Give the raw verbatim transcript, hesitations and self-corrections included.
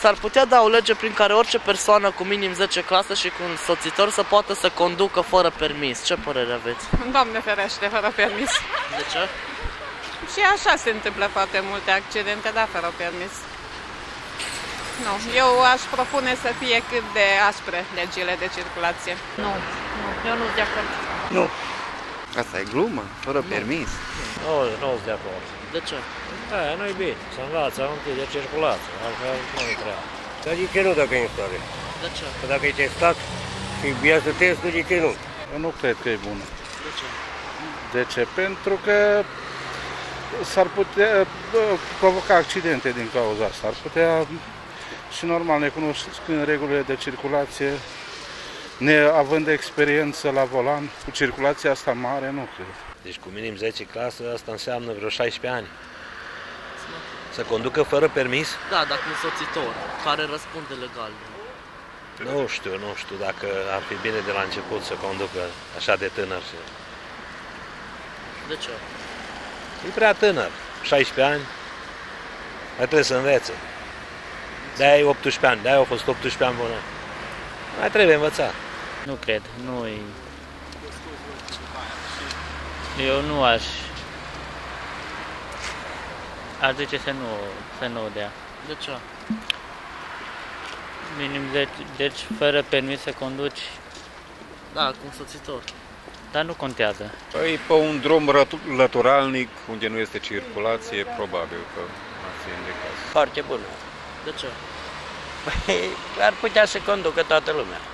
S-ar putea da o lege prin care orice persoană cu minim zece clase și cu un însoțitor să poată să conducă fără permis. Ce părere aveți? Doamne ferește, fără permis. De ce? Și așa se întâmplă foarte multe accidente, dar fără permis. Nu, eu aș propune să fie cât de aspre legile de circulație. Nu, nu, eu nu sunt de acord. Nu. Asta e glumă, fără nu. permis. Nu, nu sunt de acord. De ce? Da, nu-i bine. Să învață întâi de circulație, altfel nu-i treabă. Dar de ce nu dacă e în stare? De ce? Că dacă e testat și biază testul, de ce nu? Eu nu cred că e bună. De ce? De ce? Pentru că s-ar putea provoca accidente din cauza asta. Ar putea, și normal, necunoscând regulile de circulație, neavând experiență la volan, cu circulația asta mare, nu cred. Deci cu minim zece clase, asta înseamnă vreo șaisprezece ani. Să conducă fără permis? Da, dacă însoțitor, care răspunde legal. Nu știu, nu știu dacă ar fi bine de la început să conducă așa de tânăr. De ce? E prea tânăr, șaisprezece ani, mai trebuie să învețe. De-aia e optsprezece ani, de-aia au fost optsprezece ani bune. Mai trebuie învățat. Nu cred, nu e... Eu nu aș... Aș zice să nu, să nu o dea. De ce? Minim zece, deci fără permis să conduci... Da, cu însoțitor. Dar nu contează. Păi pe un drum lăturalnic, unde nu este circulație, probabil că ar fi indicat. Foarte bună. De ce? Păi ar putea să conducă toată lumea.